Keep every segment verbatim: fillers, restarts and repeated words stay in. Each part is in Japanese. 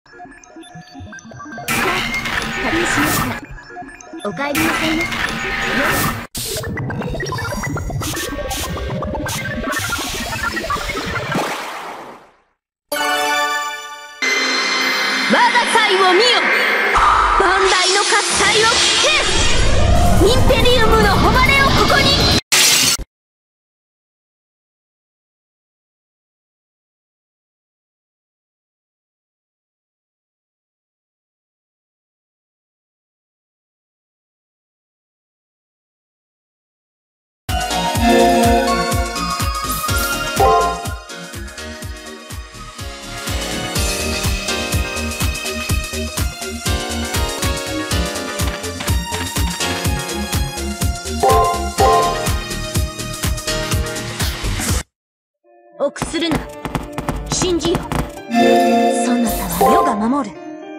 旅しました。お帰りなさいませ。我が才を見よ、万来の喝采を聞け。インペリウムの誉れをここに。臆するな、信じよ。そなたは世が守る。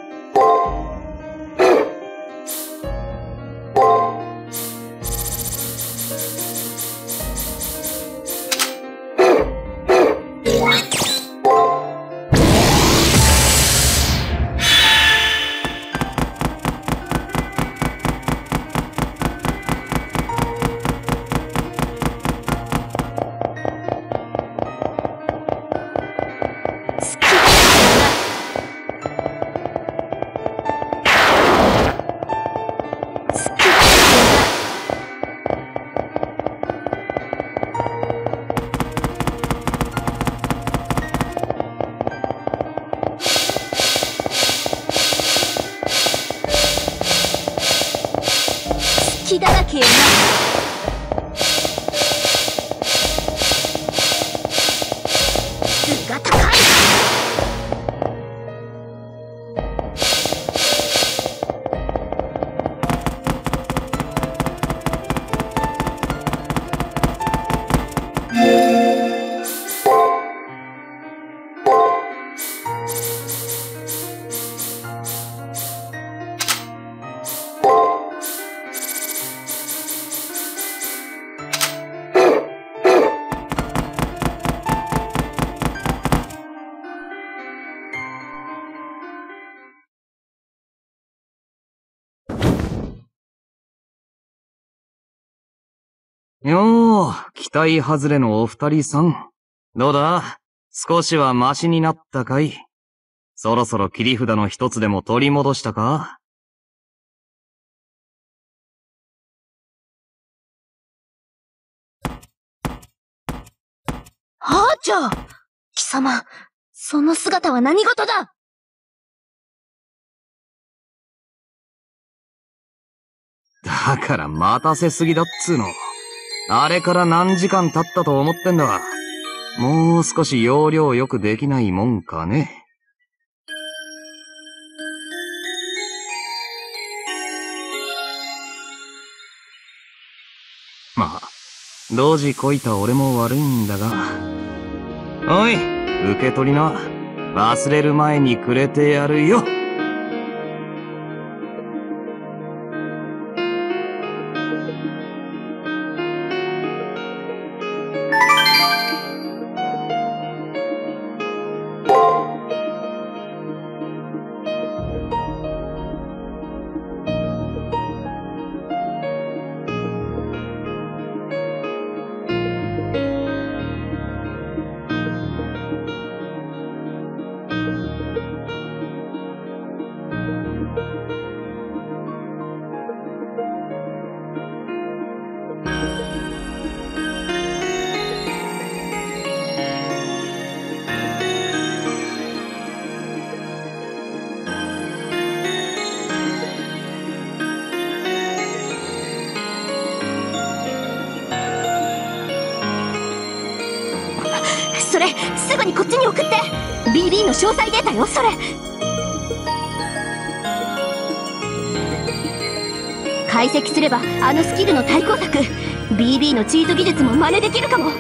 気だらけよな。質が高い。 よー、期待外れのお二人さん。どうだ？少しはマシになったかい？そろそろ切り札の一つでも取り戻したか？ ハーチャー！貴様、その姿は何事だ？ だから待たせすぎだっつーの。あれから何時間経ったと思ってんだ。もう少し要領よくできないもんかね。まあ、同時こいた俺も悪いんだが。おい、受け取りな。忘れる前にくれてやるよ。 それ、すぐにこっちに送って。 ビービー の詳細データよ、それ。解析すればあのスキルの対抗策 ビービー のチート技術も真似できるかも。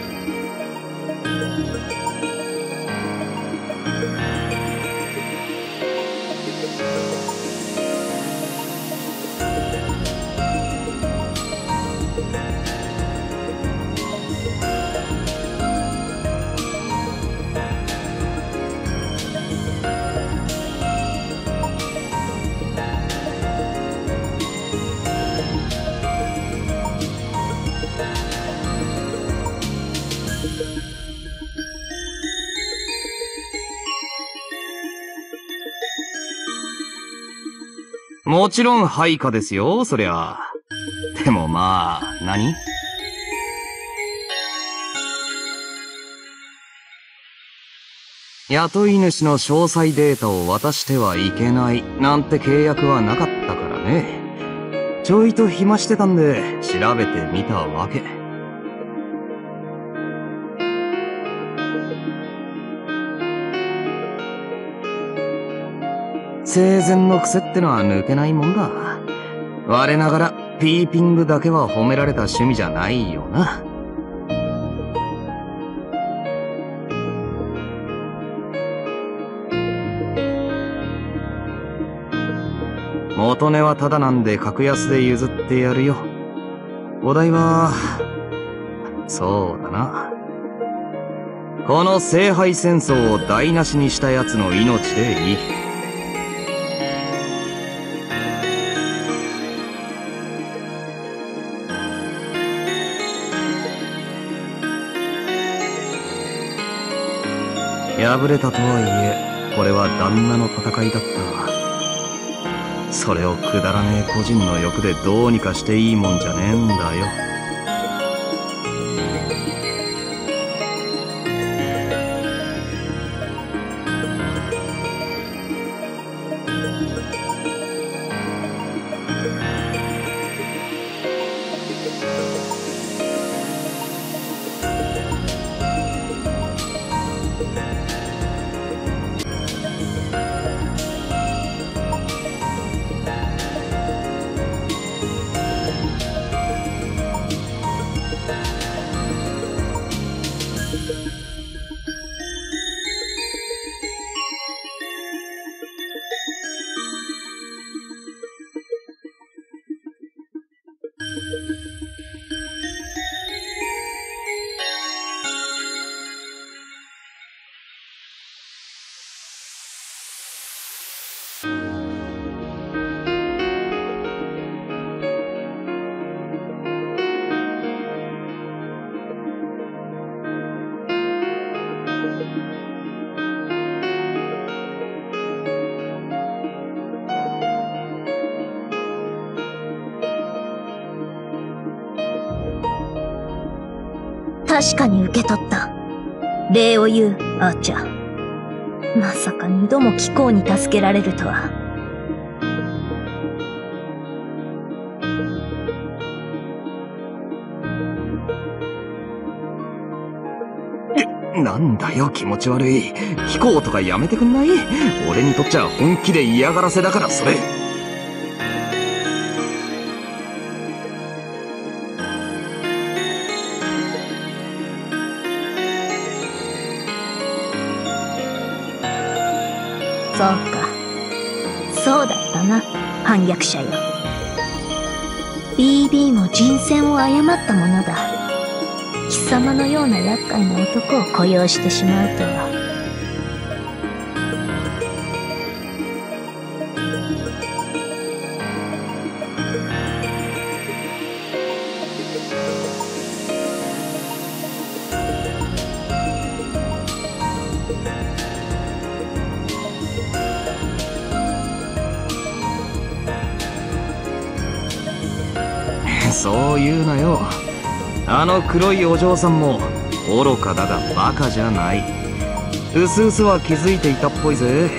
もちろん配下ですよ、そりゃ。でもまあ、何？雇い主の詳細データを渡してはいけないなんて契約はなかったからね。ちょいと暇してたんで調べてみたわけ。生前の癖ってのは抜けないもんだ。我ながらピーピングだけは褒められた趣味じゃないよな。元値はタダなんで格安で譲ってやるよ。お題は、そうだな。この聖杯戦争を台無しにした奴の命でいい。敗れたとはいえ、これは旦那の戦いだった。それをくだらねえ個人の欲でどうにかしていいもんじゃねえんだよ。 確かに受け取った。礼を言う、アーチャー。まさか二度も貴公に助けられるとは。 なんだよ気持ち悪い。貴公とかやめてくんない？俺にとっちゃ本気で嫌がらせだからそれ。 そうか。そうだったな、反逆者よ。ビービー も人選を誤ったものだ。貴様のような厄介な男を雇用してしまうとは。 そう言うなよ。あの黒いお嬢さんも愚かだがバカじゃない。うすうすは気づいていたっぽいぜ。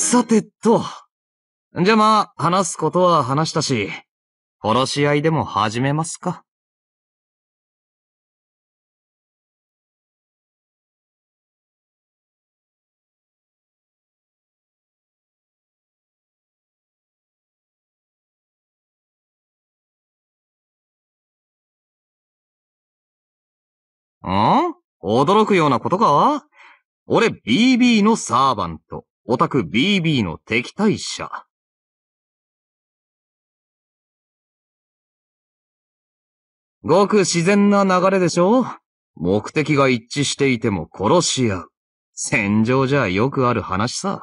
さてと。じゃあまあ、話すことは話したし、殺し合いでも始めますか。ん？驚くようなことか？俺 ビービー のサーバント、オタク ビービー の敵対者。ごく自然な流れでしょ？目的が一致していても殺し合う。戦場じゃよくある話さ。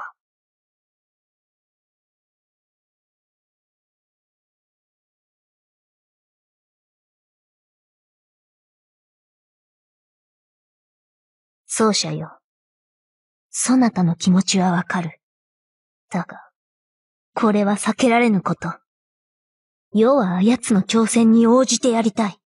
奏者よ。そなたの気持ちはわかる。だが、これは避けられぬこと。世は奴の挑戦に応じてやりたい。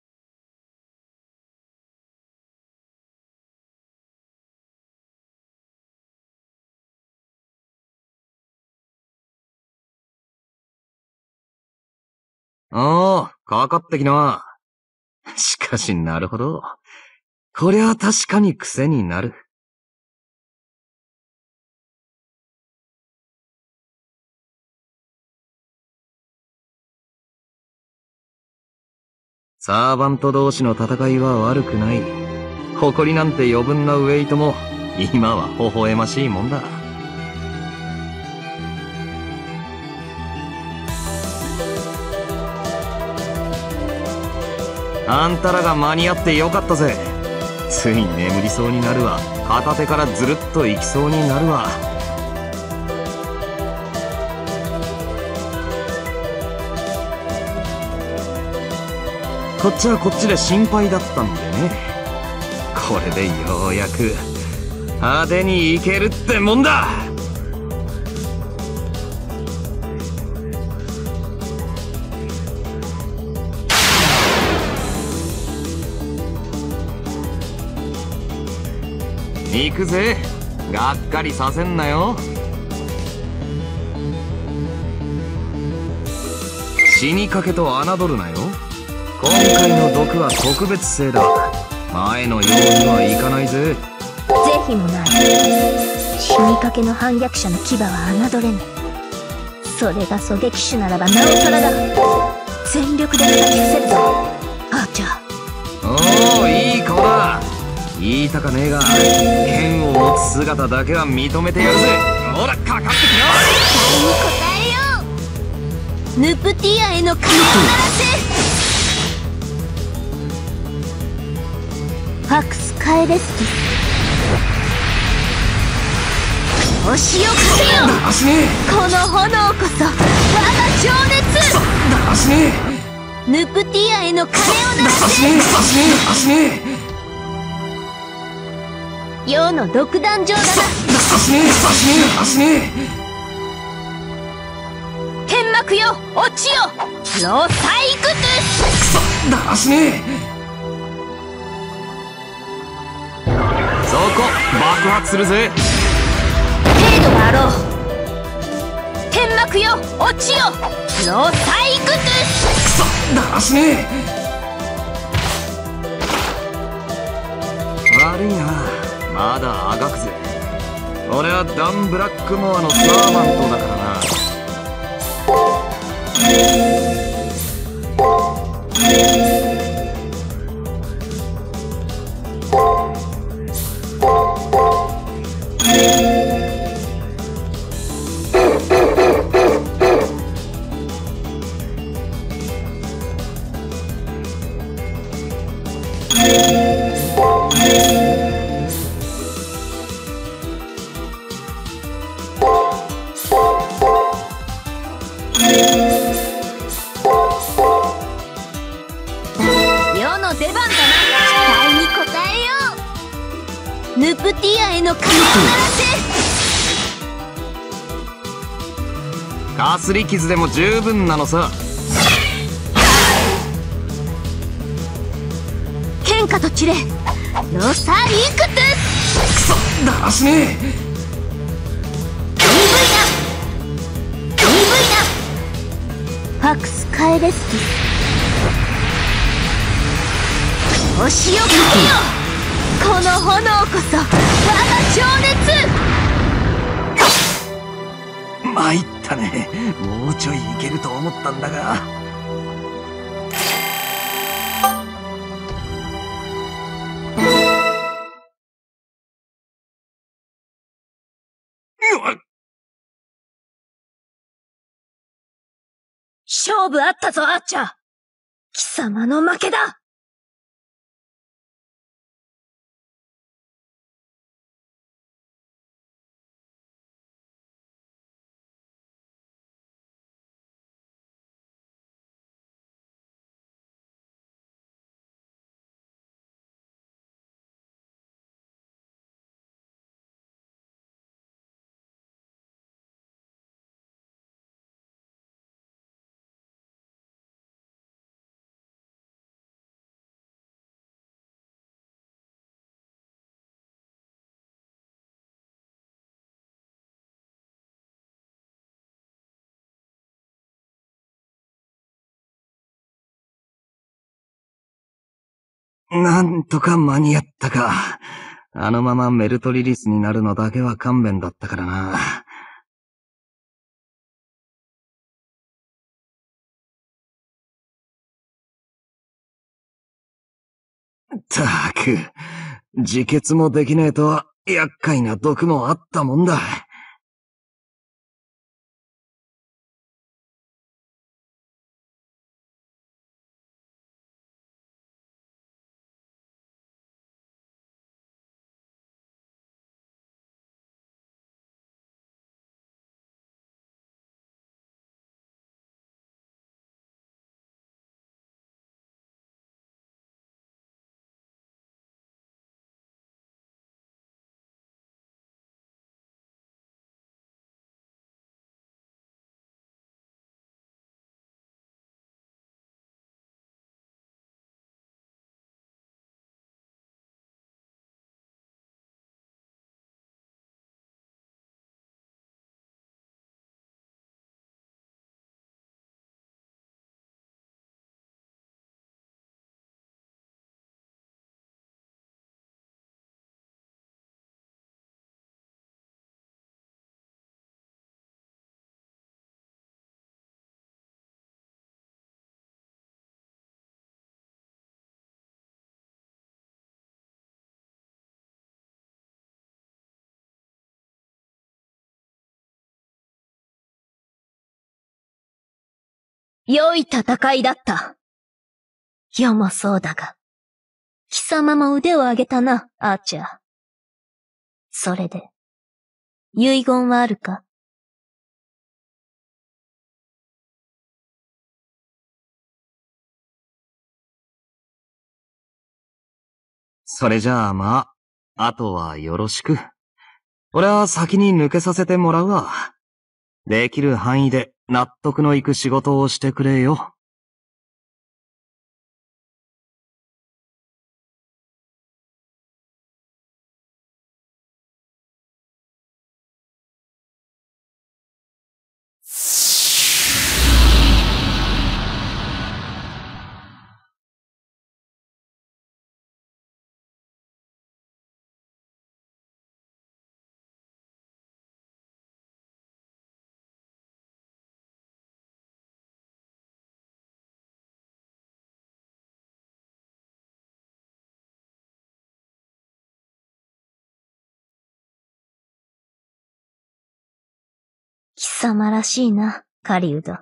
ああ、かかってきな。しかしなるほど。こりゃ確かに癖になる。サーバント同士の戦いは悪くない。誇りなんて余分なウェイトも今は微笑ましいもんだ。あんたらが間に合ってよかったぜ。つい眠りそうになるわ。片手からずるっと行きそうになるわ。こっちはこっちで心配だったんでね。これでようやく派手に行けるってもんだ。行くぜ。がっかりさせんなよ。死にかけと侮るなよ。今回の毒は特別性だ。前のようにはいかないぜ。 是非もない。死にかけの反逆者の牙は侮れぬ。それが狙撃手ならばなおさらだ。全力で叩き伏せるぞ、アーチャー。 おお、いい子だ。言いたかねえが、剣を持つ姿だけは認めてやるぜ。ほら、かかってきな。 期待に応えよう。ヌプティアへの鐘を鳴らせ。ファクスカエレスティス。押しをかせよ。 だらしねえ。 この炎こそ我が情熱。 だらしねえ。ヌプティアへの鐘を鳴らせ。 だらしねえ。だらしねえ。だらしねえ。 世の独壇場だな。 だらしねえ。だらしねえ。だらしねえ。天幕よ、落ちよ。ローサイクトゥス。 だらしねえ。そこ爆発するぜ。 程度があろう。天幕よ、落ちよ。ローサイクトゥス。 だらしねえ。悪いな。まだあがくぜ。俺はダン・ブラックモアのサーバントだからな。 ヌプティアへの鐘を鳴らせ。 かすり傷でも十分なのさ。 剣下と散れ。ロサリークトゥス。 くそ、だらしねえ。 イーブイパクスカエレスティス。星をかけよ、この炎こそ我が情熱。 参ったね。もうちょいいけると思ったんだが。 勝負あったぞ、アーチャー。貴様の負けだ。 なんとか間に合ったか。あのままメルトリリスになるのだけは勘弁だったからな。ったく、自決もできねえとは厄介な毒もあったもんだ。 良い戦いだった。世もそうだが、貴様も腕を上げたな、アーチャー。それで、遺言はあるか？ それじゃあまあ、あとはよろしく。俺は先に抜けさせてもらうわ。できる範囲で納得のいく仕事をしてくれよ。 貴様らしいな、狩人。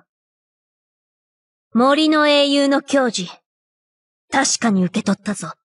森の英雄の矜持、確かに受け取ったぞ。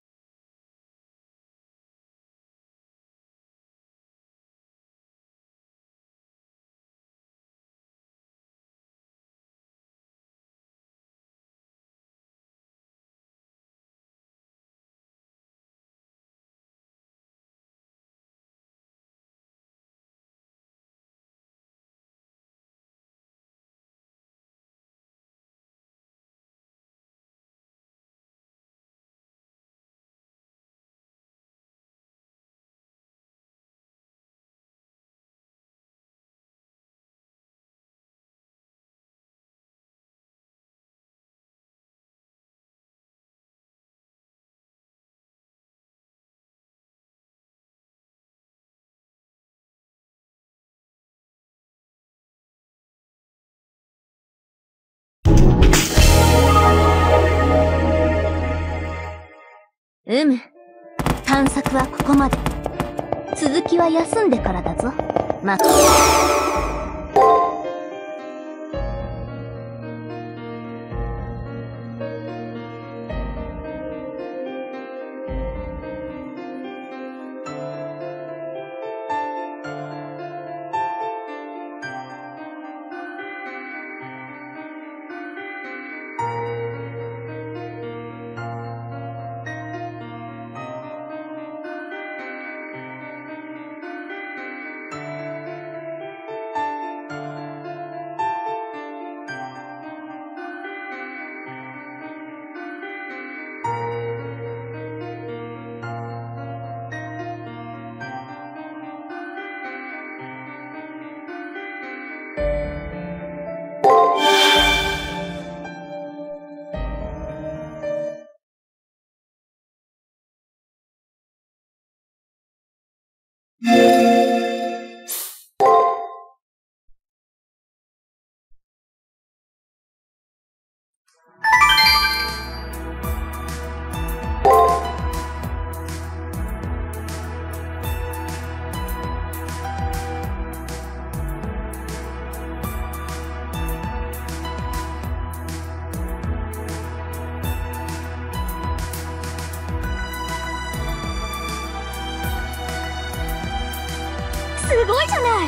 うむ。探索はここまで。続きは休んでからだぞ。まっ。すごいじゃない。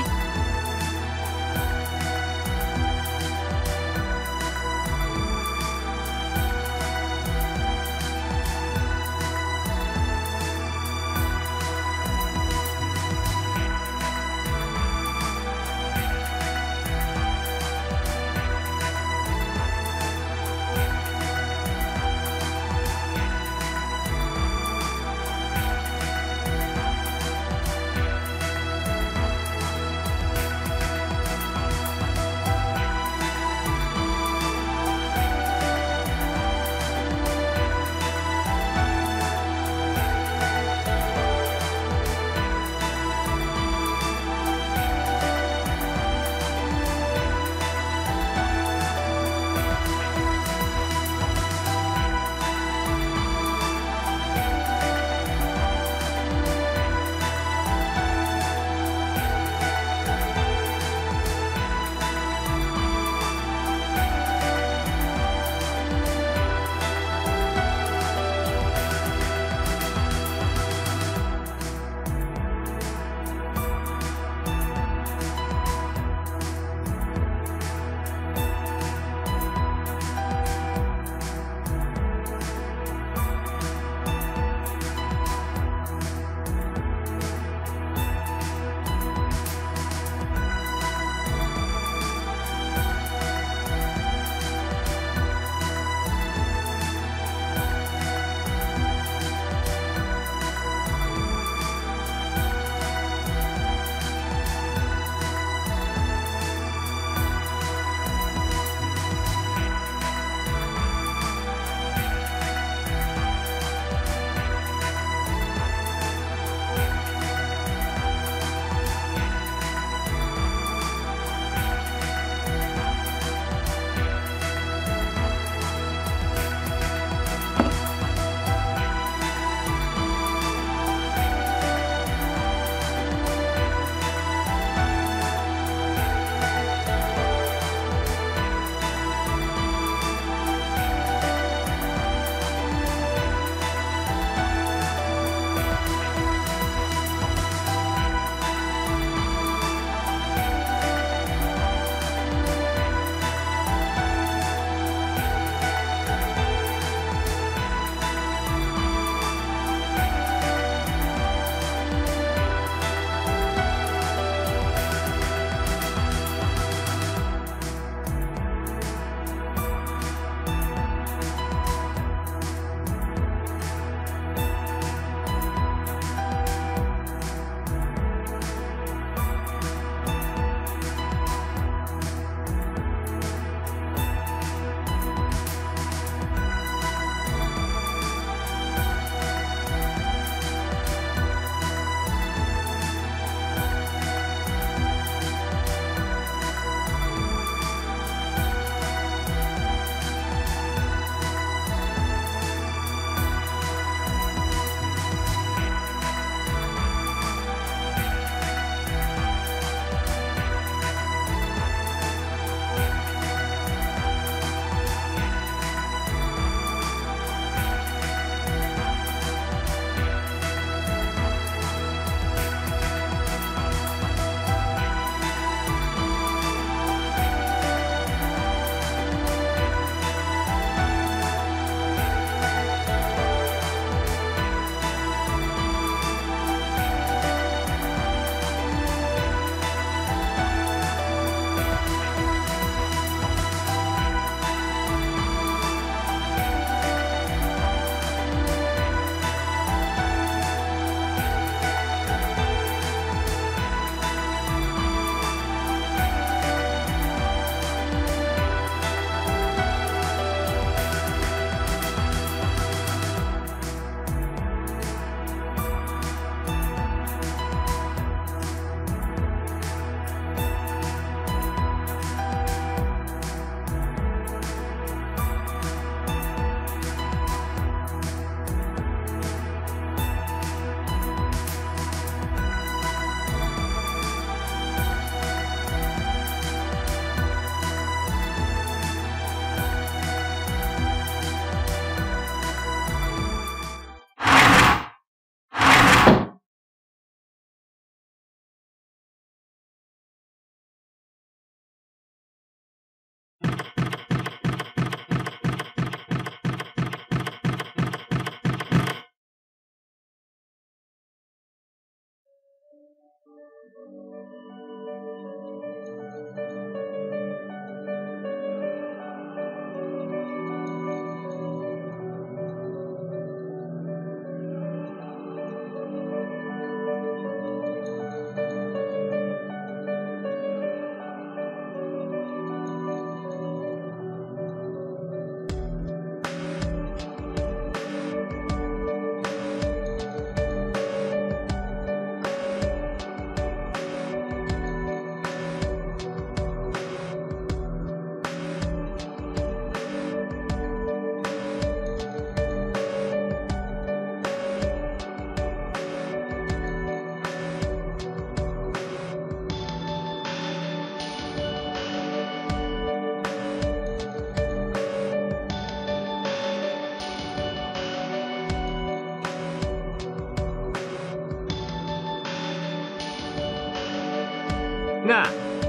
なあ、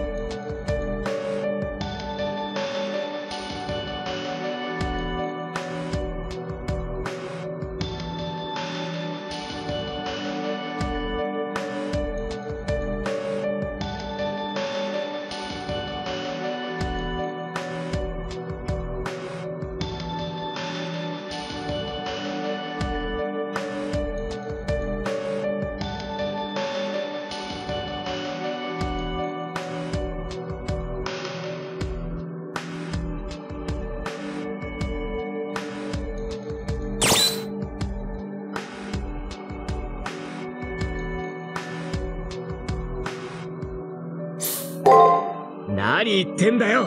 何言ってんだよ。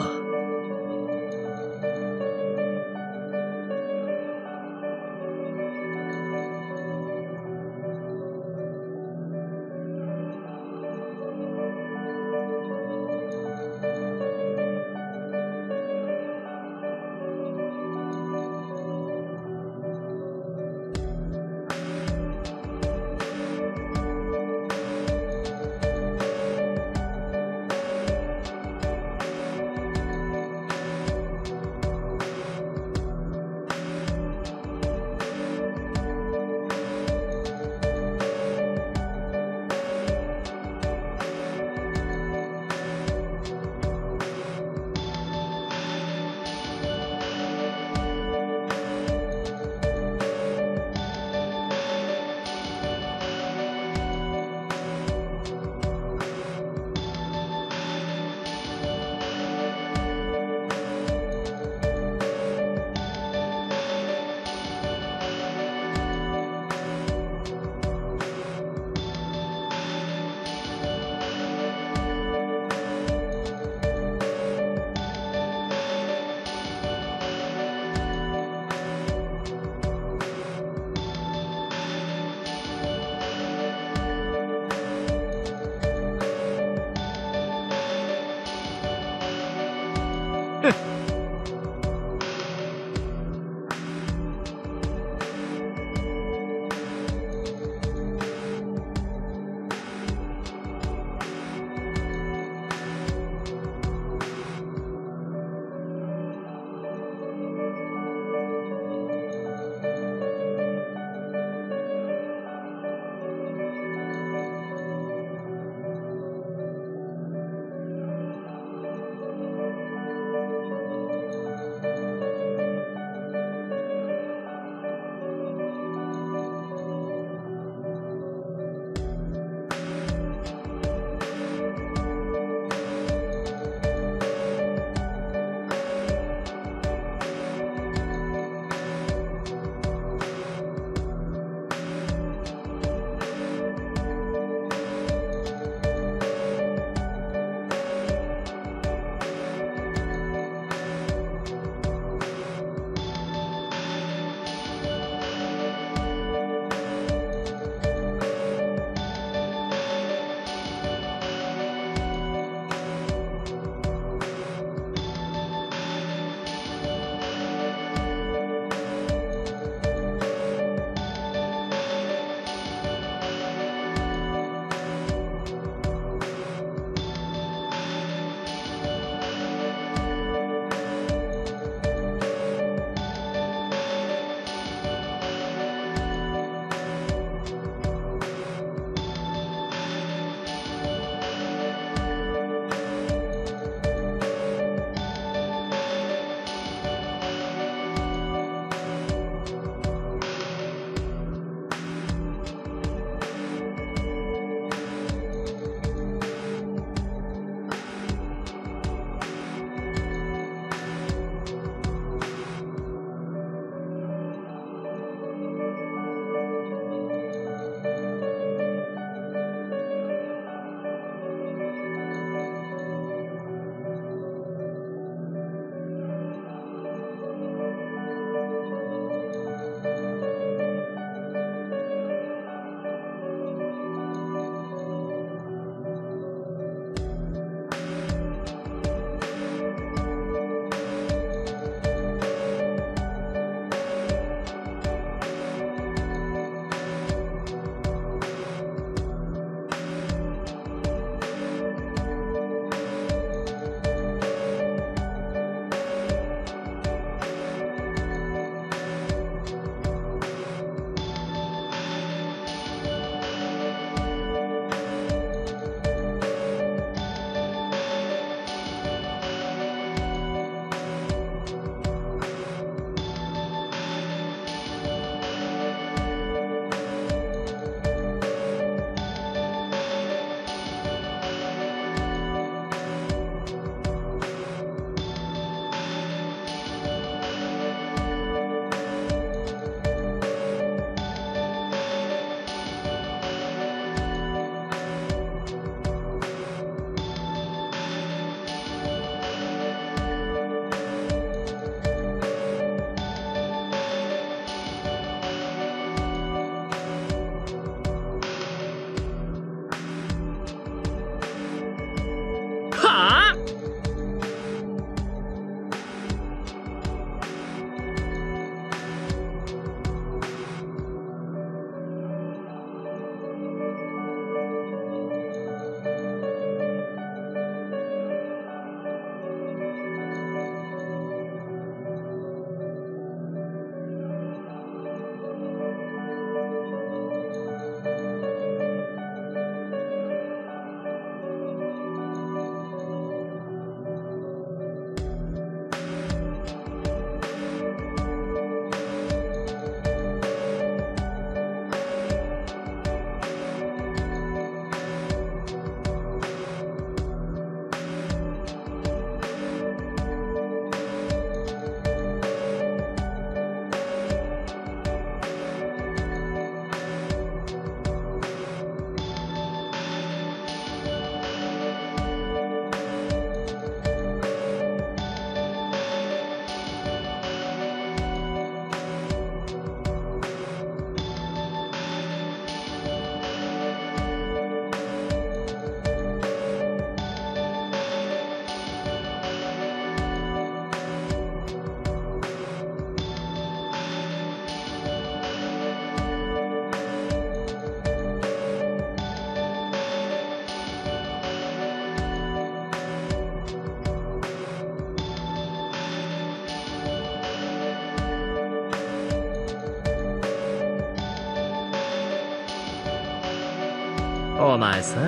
お前さ。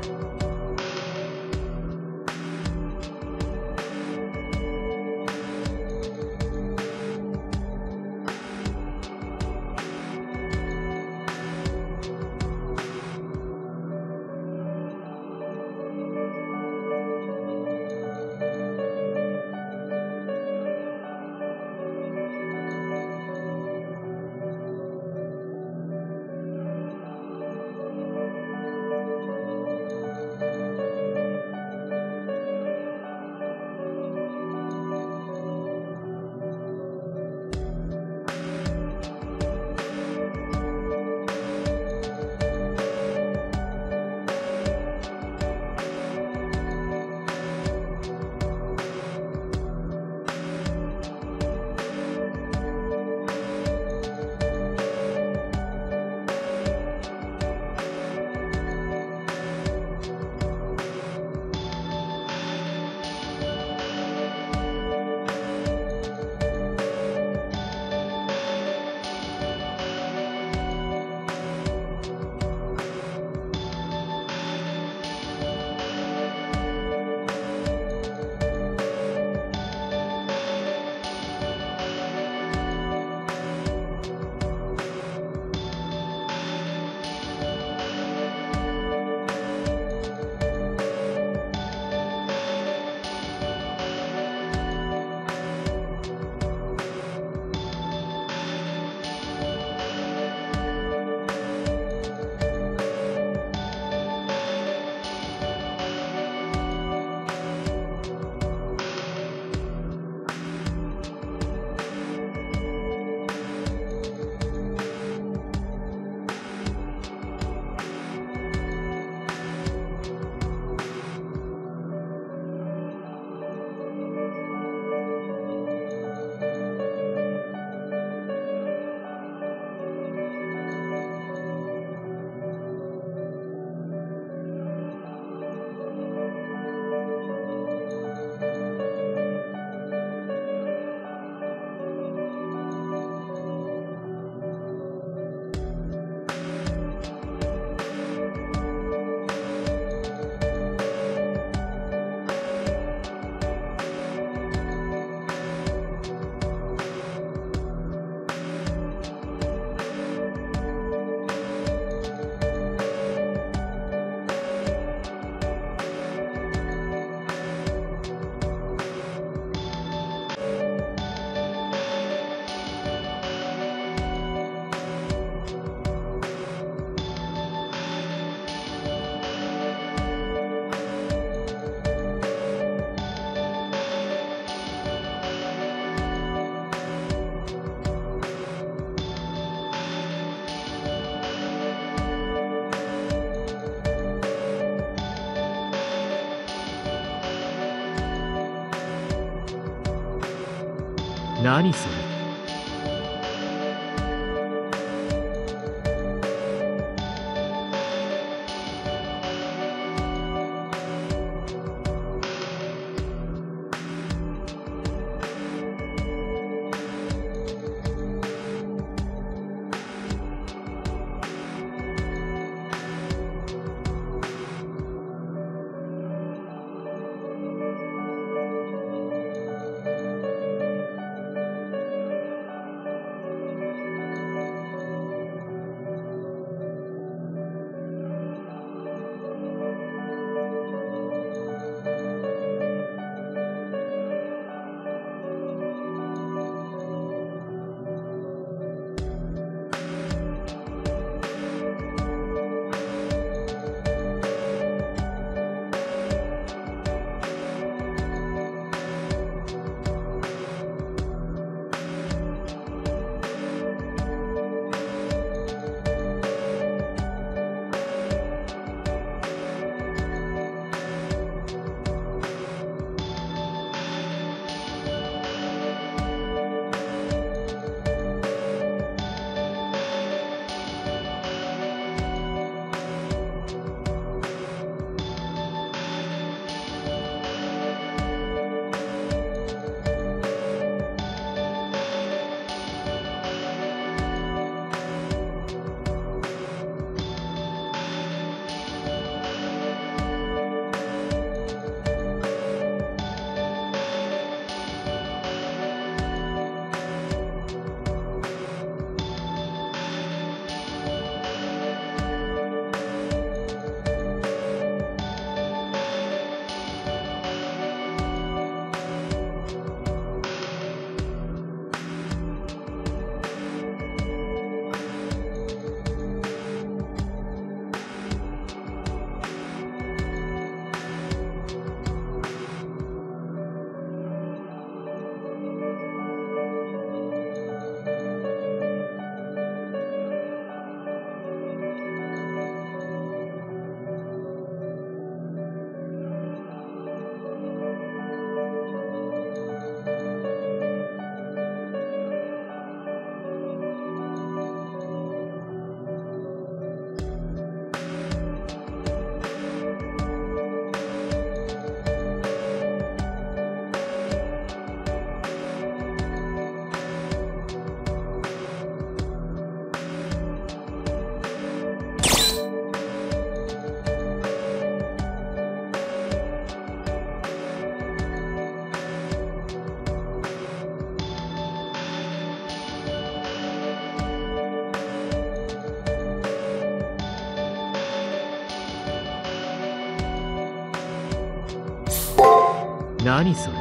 何それ。 何それ。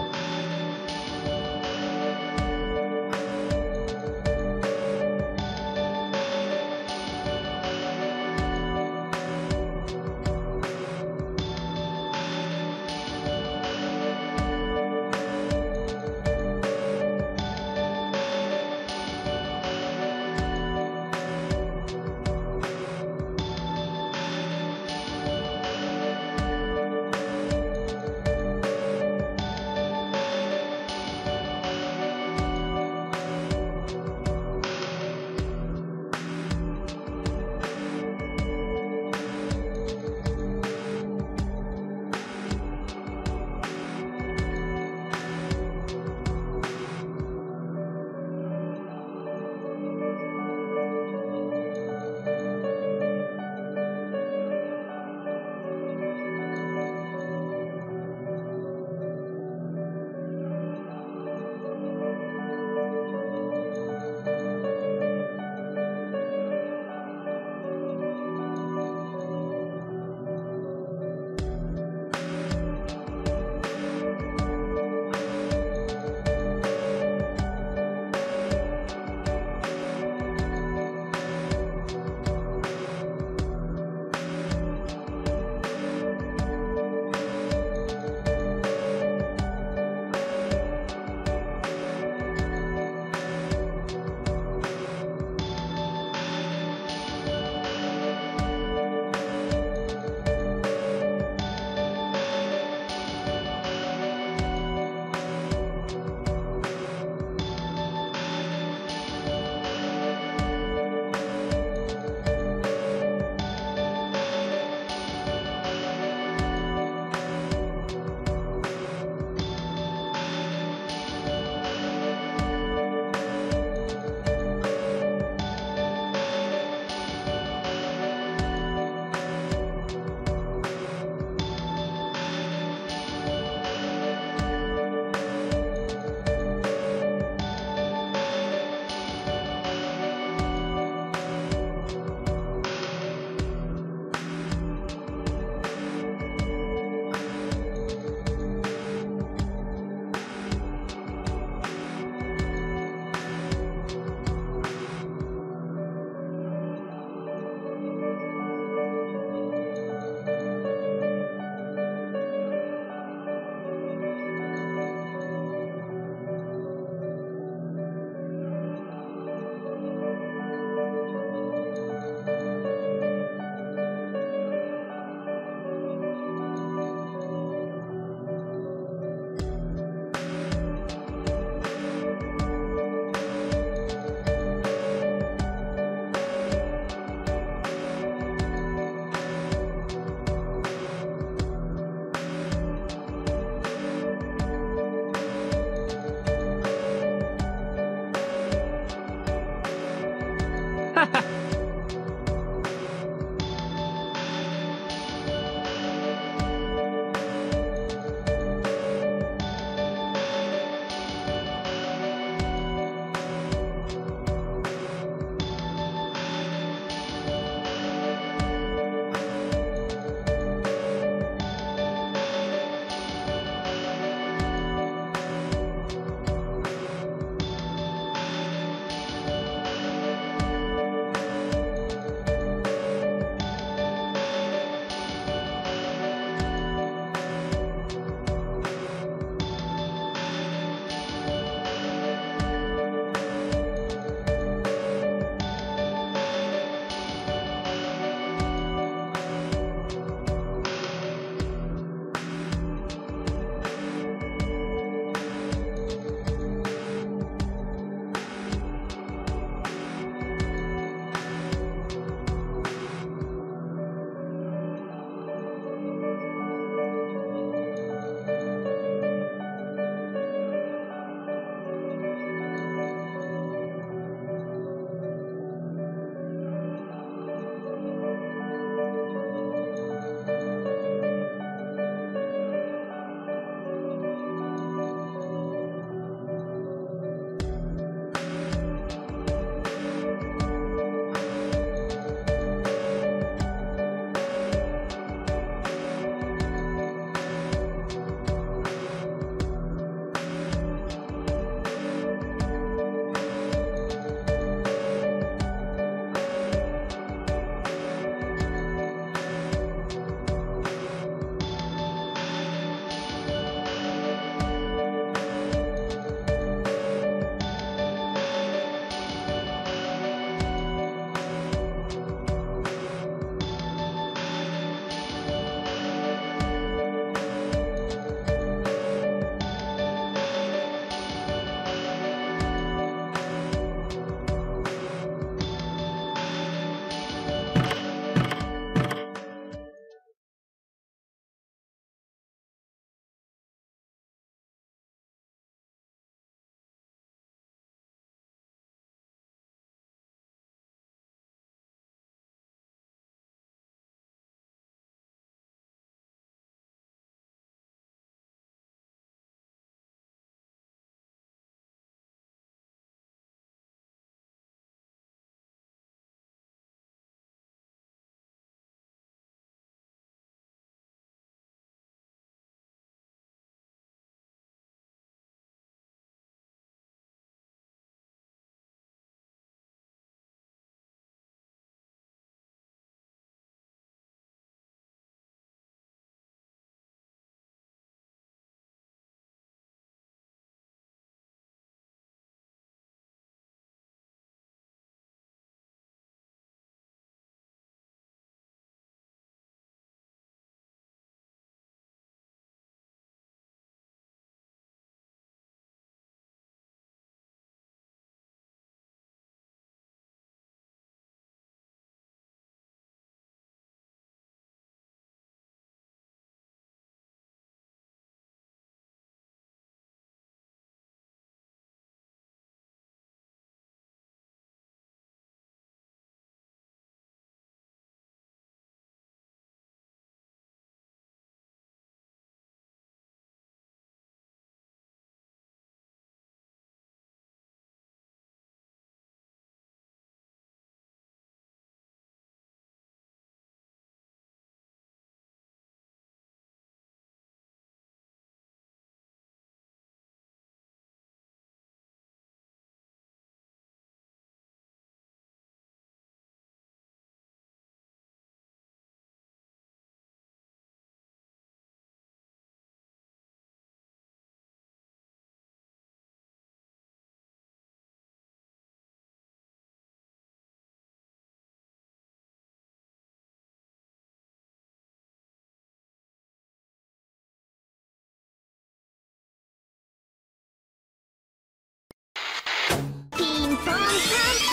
トントン